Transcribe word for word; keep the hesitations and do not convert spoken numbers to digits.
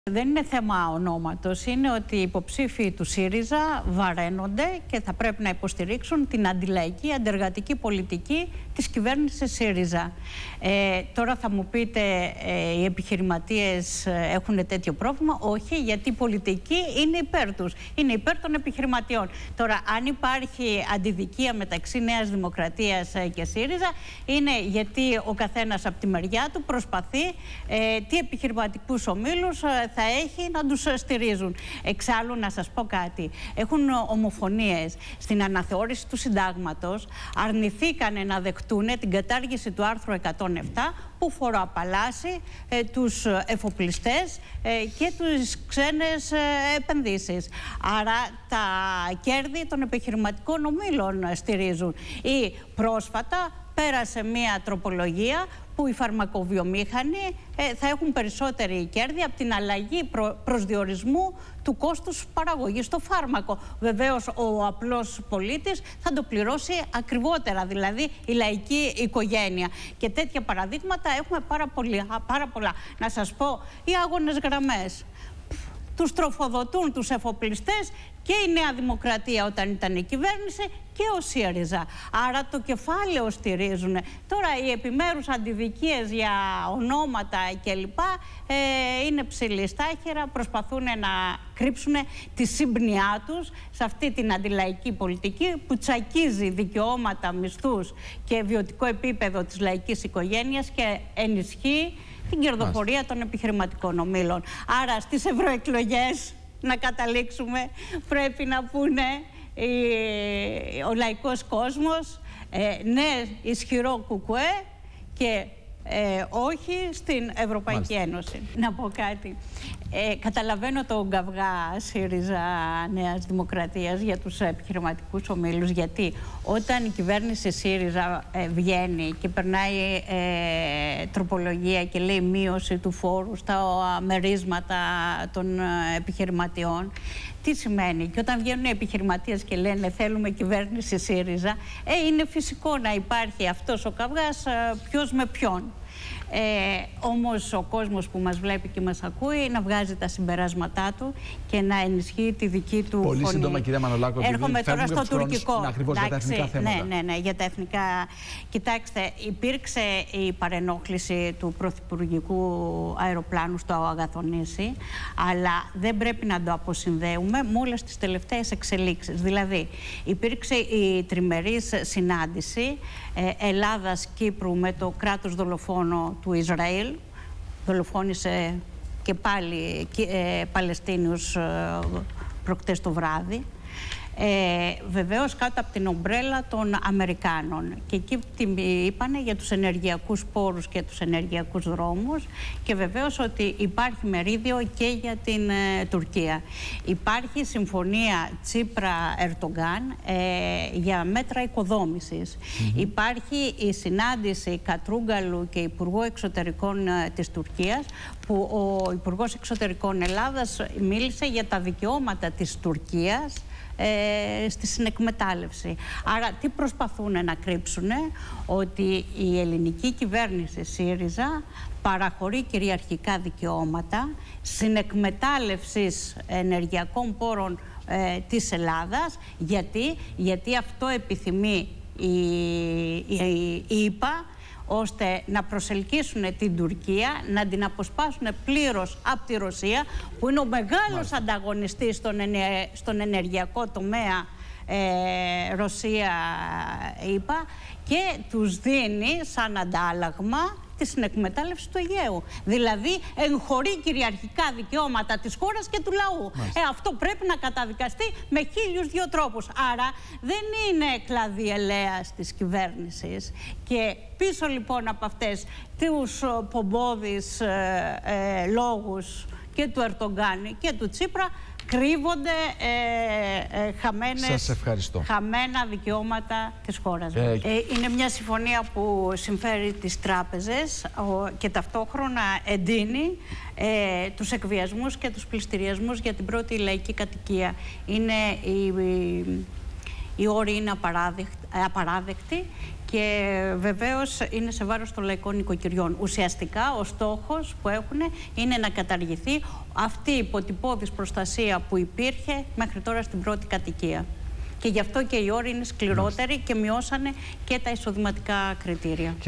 Δεν είναι θέμα ονόματος, είναι ότι οι υποψήφοι του ΣΥΡΙΖΑ βαραίνονται και θα πρέπει να υποστηρίξουν την αντιλαϊκή, αντεργατική πολιτική της κυβέρνησης ΣΥΡΙΖΑ. Ε, τώρα θα μου πείτε, ε, οι επιχειρηματίες έχουν τέτοιο πρόβλημα? Όχι, γιατί η πολιτική είναι υπέρ τους, είναι υπέρ των επιχειρηματιών. Τώρα, αν υπάρχει αντιδικία μεταξύ Νέας Δημοκρατίας και ΣΥΡΙΖΑ, είναι γιατί ο καθένας από τη μεριά του προσπαθεί ε, τι επιχειρηματικούς ομίλους θα έχει να τους στηρίζουν. Εξάλλου, να σας πω κάτι. Έχουν ομοφωνίες. Στην αναθεώρηση του συντάγματος αρνηθήκανε να δεχτούν την κατάργηση του άρθρου εκατόν επτά που φοροαπαλλάσσει ε, τους εφοπλιστές ε, και τους ξένες ε, επενδύσεις. Άρα τα κέρδη των επιχειρηματικών ομίλων στηρίζουν. Ή πρόσφατα πέρασε μία τροπολογία που οι φαρμακοβιομήχανοι ε, θα έχουν περισσότερη κέρδη από την αλλαγή προ, προσδιορισμού του κόστους παραγωγής στο φάρμακο. Βεβαίως ο απλός πολίτης θα το πληρώσει ακριβότερα, δηλαδή η λαϊκή οικογένεια. Και τέτοια παραδείγματα έχουμε πάρα, πολύ, πάρα πολλά. Να σας πω, οι άγονες γραμμές τους τροφοδοτούν τους εφοπλιστές και η Νέα Δημοκρατία όταν ήταν η κυβέρνηση και ο ΣΥΡΙΖΑ. Άρα το κεφάλαιο στηρίζουν. Τώρα οι επιμέρους αντιδικίες για ονόματα κλπ. Ε, είναι ψηλή στάχυρα, προσπαθούν να κρύψουν τη σύμπνοιά τους σε αυτή την αντιλαϊκή πολιτική που τσακίζει δικαιώματα, μισθούς και βιωτικό επίπεδο της λαϊκής οικογένειας και ενισχύει την κερδοφορία Μάλιστα. των επιχειρηματικών ομίλων. Άρα στις ευρωεκλογές, να καταλήξουμε, πρέπει να πούνε η, ο λαϊκός κόσμος ε, ναι ισχυρό κουκουέ και ε, όχι στην Ευρωπαϊκή Μάλιστα. Ένωση. Να πω κάτι. Ε, καταλαβαίνω τον καυγά ΣΥΡΙΖΑ Νέας Δημοκρατίας για τους επιχειρηματικούς ομίλους, γιατί όταν η κυβέρνηση ΣΥΡΙΖΑ ε, βγαίνει και περνάει ε, τροπολογία και λέει μείωση του φόρου στα μερίσματα των ε, επιχειρηματιών, τι σημαίνει? Και όταν βγαίνουν οι επιχειρηματίες και λένε θέλουμε κυβέρνηση ΣΥΡΙΖΑ, ε, είναι φυσικό να υπάρχει αυτός ο καυγάς ε, ποιος με ποιον. Ε, όμως ο κόσμος που μας βλέπει και μας ακούει να βγάζει τα συμπεράσματά του και να ενισχύει τη δική του Πολύ φωνή. σύντομα, κυρία Μανολάκο, έρχομαι τώρα στο τουρκικό. Ακριβώς για τα εθνικά θέματα. Ναι, ναι, ναι, για τα εθνικά. Κοιτάξτε, υπήρξε η παρενόχληση του πρωθυπουργικού αεροπλάνου στο Αγαθονήσι, αλλά δεν πρέπει να το αποσυνδέουμε με όλες τις τελευταίες εξελίξεις. Δηλαδή, υπήρξε η τριμερής συνάντηση ε, Ελλάδας-Κύπρου με το κράτος δολοφόνο του Ισραήλ. Δολοφόνησε και πάλι ε, Παλαιστίνιους ε, προχτές το βράδυ. Ε, βεβαίως κάτω από την ομπρέλα των Αμερικάνων. Και εκεί τι είπανε για τους ενεργειακούς πόρους και τους ενεργειακούς δρόμους και βεβαίως ότι υπάρχει μερίδιο και για την ε, Τουρκία. Υπάρχει συμφωνία Τσίπρα-Ερντογκάν ε, για μέτρα οικοδόμησης. Mm-hmm. Υπάρχει η συνάντηση Κατρούγκαλου και Υπουργού Εξωτερικών ε, της Τουρκίας, που ο Υπουργός Εξωτερικών Ελλάδας μίλησε για τα δικαιώματα της Τουρκίας Ε, στη συνεκμετάλλευση. Άρα τι προσπαθούν να κρύψουνε? Ότι η ελληνική κυβέρνηση ΣΥΡΙΖΑ παραχωρεί κυριαρχικά δικαιώματα συνεκμετάλλευσης ενεργειακών πόρων ε, της Ελλάδας. Γιατί, γιατί αυτό επιθυμεί η, η, η ΙΠΑ, ώστε να προσελκύσουν την Τουρκία, να την αποσπάσουν πλήρως από τη Ρωσία, που είναι ο μεγάλος Μάλιστα. ανταγωνιστής στον, ενε, στον ενεργειακό τομέα ε, Ρωσία-ΙΠΑ, και τους δίνει σαν αντάλλαγμα τη συνεκμετάλλευση του Αιγαίου. Δηλαδή εγχωρεί κυριαρχικά δικαιώματα της χώρας και του λαού. Ε, αυτό πρέπει να καταδικαστεί με χίλιους δύο τρόπους. Άρα δεν είναι κλαδί ελέας της κυβέρνησης. Και πίσω λοιπόν από αυτές τους πομπόδεις ε, ε, λόγους και του Ερντογκάν και του Τσίπρα κρύβονται ε, ε, χαμένες, χαμένα δικαιώματα της χώρας. Ε, ε, είναι μια συμφωνία που συμφέρει τις τράπεζες ο, και ταυτόχρονα εντείνει ε, τους εκβιασμούς και τους πληστηριασμούς για την πρώτη λαϊκή κατοικία. Είναι η, η, οι όροι είναι απαράδεκτοι και βεβαίως είναι σε βάρος των λαϊκών νοικοκυριών. Ουσιαστικά ο στόχος που έχουν είναι να καταργηθεί αυτή η υποτυπώδης προστασία που υπήρχε μέχρι τώρα στην πρώτη κατοικία. Και γι' αυτό και οι όροι είναι σκληρότεροι και μειώσανε και τα εισοδηματικά κριτήρια.